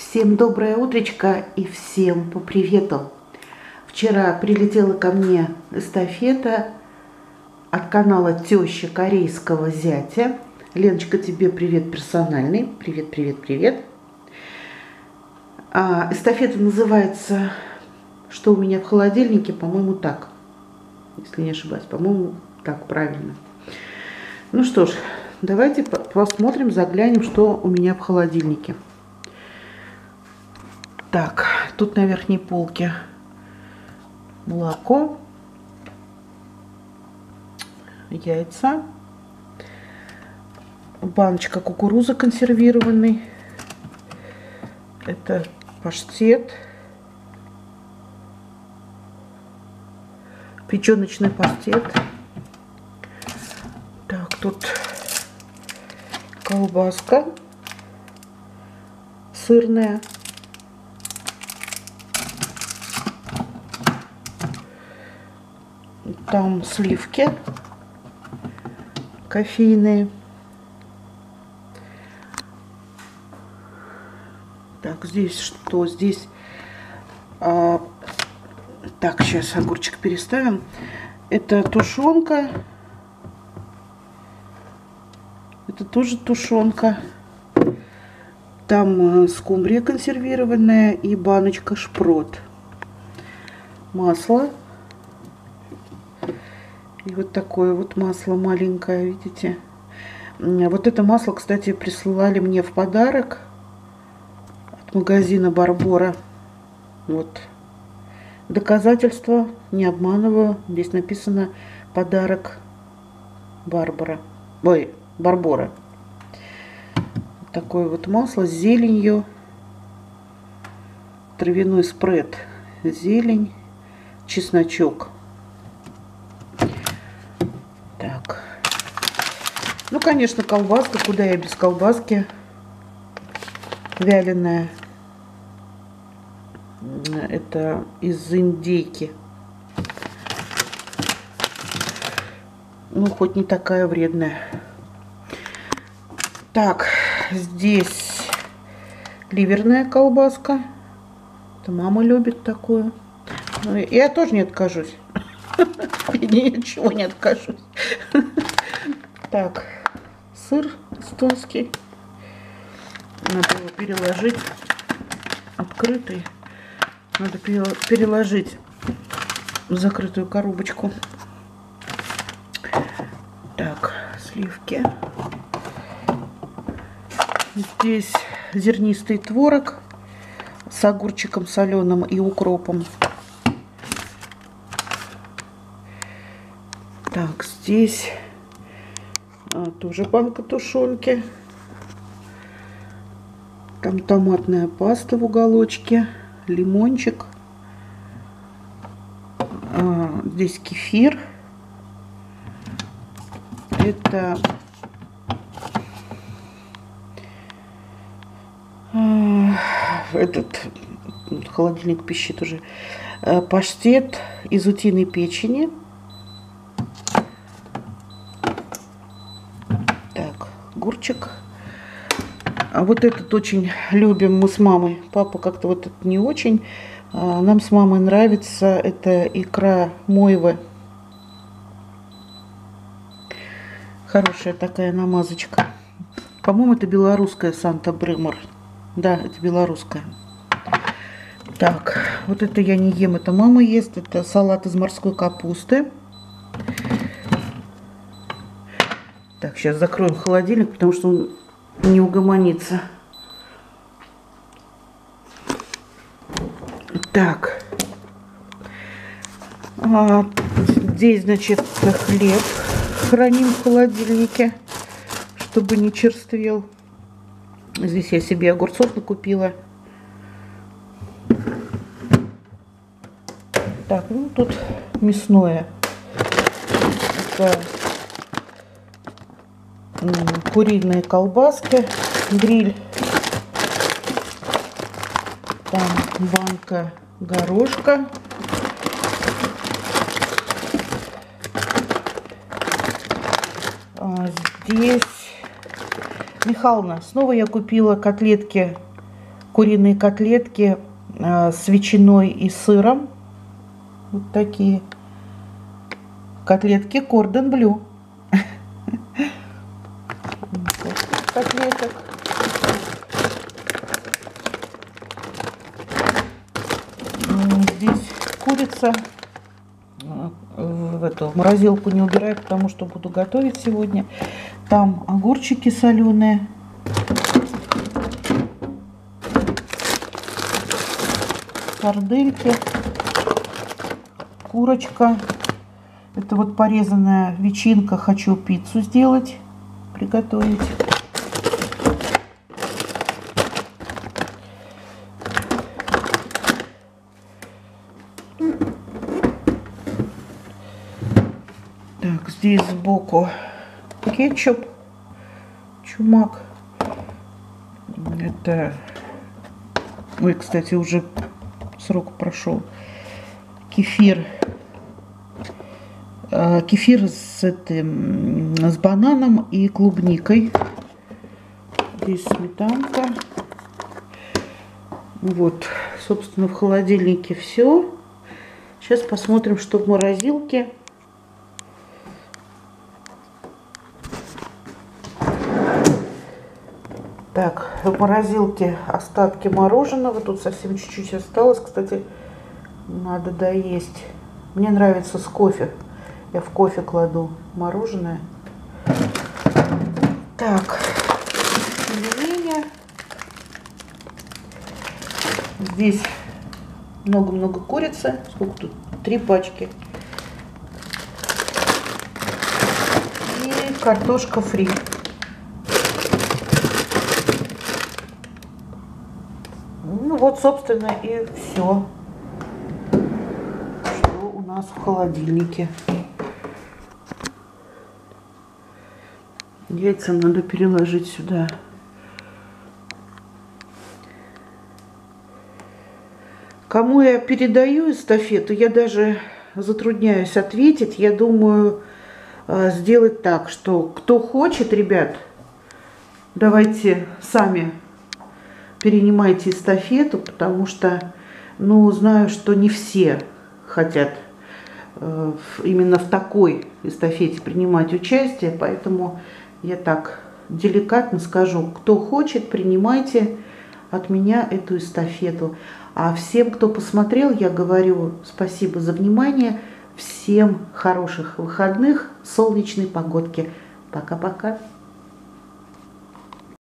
Всем доброе утречко и всем по привету. Вчера прилетела ко мне эстафета от канала теща корейского зятя. Леночка, тебе привет персональный. Привет, привет, привет. Эстафета называется «Что у меня в холодильнике?» По-моему, так. Если не ошибаюсь, по-моему, так правильно. Ну что ж, давайте посмотрим, заглянем, что у меня в холодильнике. Так, тут на верхней полке молоко, яйца, баночка кукурузы консервированной, это паштет, печеночный паштет. Так, тут колбаска сырная. Там сливки кофейные. Так, здесь что? Здесь... так, сейчас огурчик переставим. Это тушенка. Это тоже тушенка. Там скумбрия консервированная и баночка шпрот. Масло. И вот такое вот масло маленькое, видите? Вот это масло, кстати, присылали мне в подарок от магазина Барбора. Вот. Доказательство, не обманываю. Здесь написано «Подарок Барбара». Ой, Барбора. Такое вот масло с зеленью. Травяной спред. Зелень, чесночок. Так. Ну, конечно, колбаска. Куда я без колбаски? Вяленая. Это из индейки. Ну, хоть не такая вредная. Так, здесь ливерная колбаска. Это мама любит такую. Я тоже не откажусь. Ничего не откажусь. Так, сыр эстонский. Надо его переложить. Открытый. Надо переложить в закрытую коробочку. Так, сливки. Здесь зернистый творог с огурчиком соленым и укропом. Так, здесь тоже банка тушенки. Там томатная паста в уголочке, лимончик. Здесь кефир. Это этот холодильник пищит уже. Паштет из утиной печени. Огурчик. А вот этот очень любим мы с мамой. Папа как-то вот это не очень. Нам с мамой нравится. Это икра мойвы. Хорошая такая намазочка. По-моему, это белорусская Санта-Бремор. Да, это белорусская. Так, вот это я не ем. Это мама ест. Это салат из морской капусты. Так, сейчас закроем холодильник, потому что он не угомонится. Так. Здесь, значит, хлеб храним в холодильнике, чтобы не черствел. Здесь я себе огурцов накупила. Так, ну тут мясное. Это куриные колбаски, гриль, там банка горошка, здесь Михайловна, снова я купила котлетки куриные котлетки с ветчиной и сыром. Вот такие котлетки Кордон Блю. Котлеток. Здесь курица. В эту морозилку не убираю, потому что буду готовить сегодня. Там огурчики соленые. Сардельки. Курочка. Это вот порезанная ветчинка. Хочу пиццу сделать, приготовить. Так, здесь сбоку кетчуп, чумак. Это, ой, кстати, уже срок прошел. Кефир. Кефир с бананом и клубникой. Здесь сметанка. Вот, собственно, в холодильнике все. Сейчас посмотрим, что в морозилке. Так, в морозилке остатки мороженого. Тут совсем чуть-чуть осталось. Кстати, надо доесть. Мне нравится с кофе. Я в кофе кладу мороженое. Так, пельмени. Здесь много-много курицы. Сколько тут? 3 пачки. И картошка фри. Ну вот, собственно, и все, что у нас в холодильнике. Яйца надо переложить сюда. Кому я передаю эстафету, я даже затрудняюсь ответить. Я думаю, сделать так, что кто хочет, ребят, давайте сами перенимайте эстафету, потому что, ну, знаю, что не все хотят именно в такой эстафете принимать участие, поэтому я так деликатно скажу, кто хочет, принимайте от меня эту эстафету. А всем, кто посмотрел, я говорю спасибо за внимание, всем хороших выходных, солнечной погодки. Пока-пока.